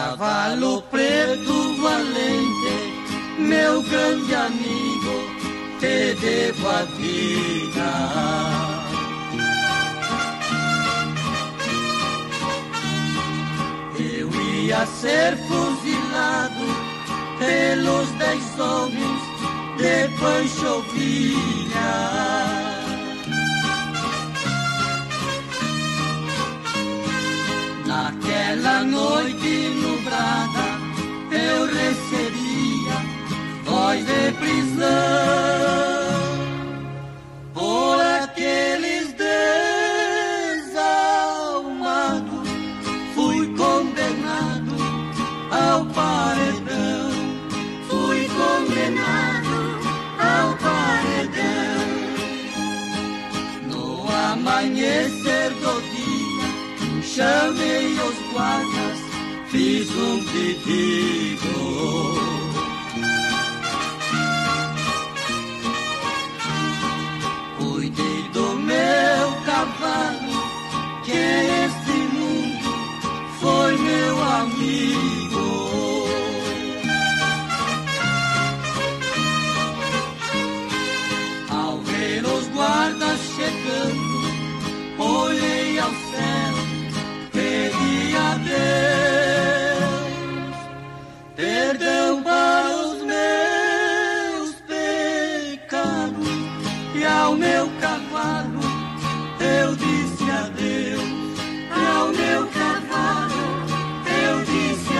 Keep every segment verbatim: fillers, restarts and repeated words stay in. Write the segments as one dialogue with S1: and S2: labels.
S1: Cavalo preto valente, meu grande amigo, te devo a vida. Eu ia ser fuzilado pelos dez homens de Panchovilha. Naquela noite nublada eu recebia voz de prisão por aqueles desalmados. Fui condenado ao paredão, fui condenado ao paredão. No amanhecer do dia chamei os guardas, fiz um pedido. Cuidei do meu cavalo, que este mundo foi meu amigo. Ao ver os guardas chegando, olhei ao céu, pedi a Deus perdão para os meus pecados, e ao meu cavalo eu disse adeus, e ao meu cavalo eu disse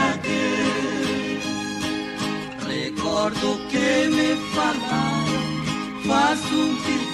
S1: adeus. Recordo que me falaram, faço um pedido